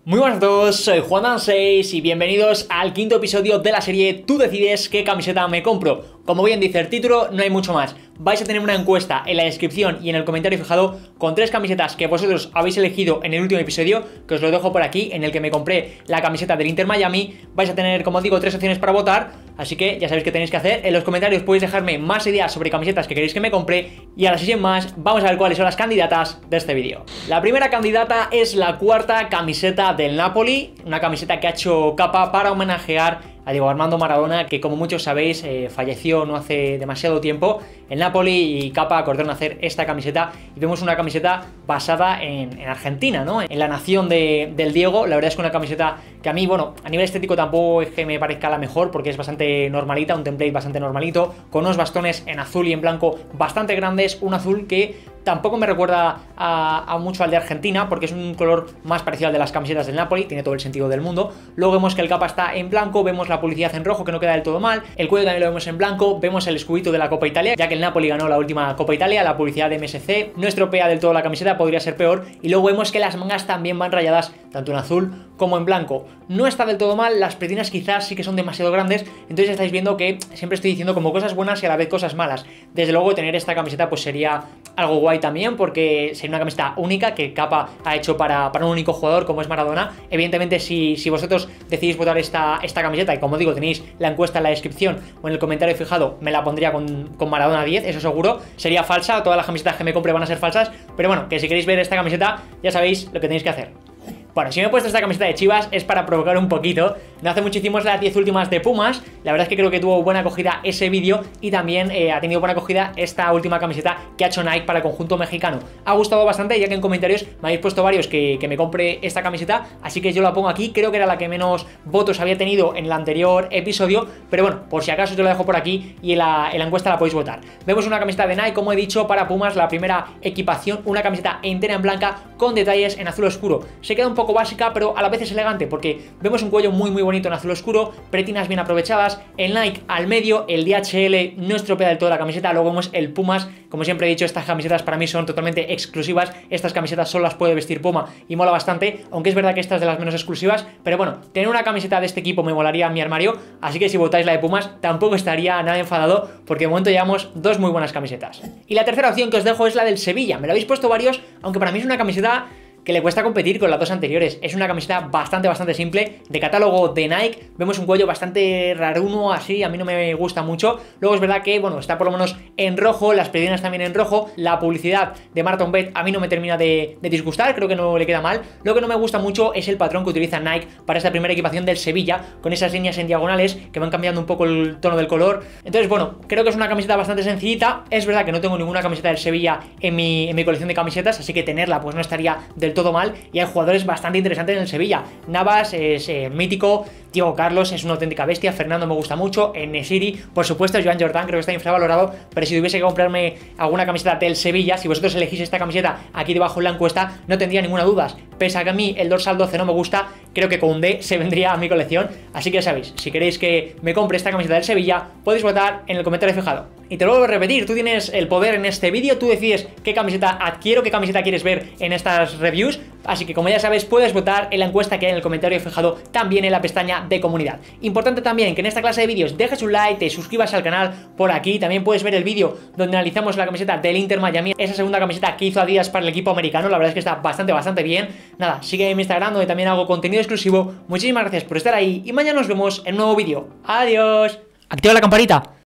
Muy buenas a todos, soy Juan6 y bienvenidos al quinto episodio de la serie Tú decides qué camiseta me compro. Como bien dice el título, no hay mucho más. Vais a tener una encuesta en la descripción y en el comentario fijado con 3 camisetas que vosotros habéis elegido en el último episodio, que os lo dejo por aquí, en el que me compré la camiseta del Inter Miami. Vais a tener, como digo, 3 opciones para votar, así que ya sabéis qué tenéis que hacer. En los comentarios podéis dejarme más ideas sobre camisetas que queréis que me compre. Y ahora, sin más, vamos a ver cuáles son las candidatas de este vídeo. La primera candidata es la cuarta camiseta del Napoli, una camiseta que ha hecho Kappa para homenajear a Diego Armando Maradona, que como muchos sabéis falleció no hace demasiado tiempo. El Napoli y Kappa acordaron hacer esta camiseta y vemos una camiseta basada en Argentina, ¿no? En la nación del Diego. La verdad es que una camiseta que a mí, bueno, a nivel estético tampoco es que me parezca la mejor, porque es bastante normalita, un template bastante normalito, con unos bastones en azul y en blanco bastante grandes, un azul que tampoco me recuerda a mucho al de Argentina, porque es un color más parecido al de las camisetas del Napoli, tiene todo el sentido del mundo. Luego vemos que el Kappa está en blanco, vemos la publicidad en rojo, que no queda del todo mal, el cuello también lo vemos en blanco, vemos el escudito de la Copa Italia, ya que el Napoli ganó la última Copa Italia, la publicidad de MSC, no estropea del todo la camiseta, podría ser peor, y luego vemos que las mangas también van rayadas, tanto en azul como en blanco. No está del todo mal, las pretinas quizás sí que son demasiado grandes, entonces estáis viendo que siempre estoy diciendo como cosas buenas y a la vez cosas malas. Desde luego tener esta camiseta pues sería algo guay también, porque sería una camiseta única que Kappa ha hecho para un único jugador como es Maradona. Evidentemente si vosotros decidís votar esta camiseta, y como digo tenéis la encuesta en la descripción o en el comentario fijado, me la pondría con Maradona 10, eso seguro. Sería falsa, todas las camisetas que me compre van a ser falsas, pero bueno, que si queréis ver esta camiseta ya sabéis lo que tenéis que hacer. Bueno, si me he puesto esta camiseta de Chivas es para provocar un poquito. No hace mucho hicimos las 10 últimas de Pumas. La verdad es que creo que tuvo buena acogida ese vídeo y también ha tenido buena acogida esta última camiseta que ha hecho Nike para el conjunto mexicano. Ha gustado bastante, ya que en comentarios me habéis puesto varios que me compre esta camiseta, así que yo la pongo aquí. Creo que era la que menos votos había tenido en el anterior episodio, pero bueno, por si acaso yo la dejo por aquí y en la encuesta la podéis votar. Vemos una camiseta de Nike, como he dicho, para Pumas, la primera equipación, una camiseta entera en blanca con detalles en azul oscuro. Se queda un poco básica, pero a la vez es elegante, porque vemos un cuello muy bonito en azul oscuro, pretinas bien aprovechadas, el Nike al medio, el DHL no estropea del todo la camiseta. Luego vemos el Pumas. Como siempre he dicho, estas camisetas para mí son totalmente exclusivas, estas camisetas solo las puede vestir Puma y mola bastante, aunque es verdad que esta es de las menos exclusivas, pero bueno, tener una camiseta de este equipo me molaría en mi armario, así que si votáis la de Pumas tampoco estaría nada enfadado, porque de momento llevamos 2 muy buenas camisetas. Y la tercera opción que os dejo es la del Sevilla. Me lo habéis puesto varios, aunque para mí es una camiseta que le cuesta competir con las dos anteriores. Es una camiseta bastante simple, de catálogo de Nike. Vemos un cuello bastante raruno, así, a mí no me gusta mucho. Luego es verdad que, bueno, está por lo menos en rojo, las pretinas también en rojo. La publicidad de Martin Bet a mí no me termina de disgustar, creo que no le queda mal. Lo que no me gusta mucho es el patrón que utiliza Nike para esta primera equipación del Sevilla, con esas líneas en diagonales que van cambiando un poco el tono del color. Entonces, bueno, creo que es una camiseta bastante sencillita. Es verdad que no tengo ninguna camiseta del Sevilla en mi colección de camisetas, así que tenerla pues no estaría del todo mal, y hay jugadores bastante interesantes en el Sevilla. Navas es mítico, Diego Carlos es una auténtica bestia, Fernando me gusta mucho, En-Nesyri, por supuesto, Joan Jordan creo que está infravalorado, pero si tuviese que comprarme alguna camiseta del Sevilla, si vosotros elegís esta camiseta aquí debajo en la encuesta, no tendría ninguna duda. Pese a que a mí el dorsal 12 no me gusta, creo que Koundé se vendría a mi colección, así que ya sabéis, si queréis que me compre esta camiseta del Sevilla, podéis votar en el comentario fijado. Y te lo vuelvo a repetir, tú tienes el poder en este vídeo, tú decides qué camiseta adquiero, qué camiseta quieres ver en estas reviews, así que como ya sabes, puedes votar en la encuesta que hay en el comentario fijado, también en la pestaña de comunidad. Importante también que en esta clase de vídeos dejes un like, te suscribas al canal por aquí, también puedes ver el vídeo donde analizamos la camiseta del Inter Miami, esa segunda camiseta que hizo Adidas para el equipo americano, la verdad es que está bastante bien. Nada, sigue en mi Instagram donde también hago contenido exclusivo. Muchísimas gracias por estar ahí y mañana nos vemos en un nuevo vídeo. Adiós. Activa la campanita.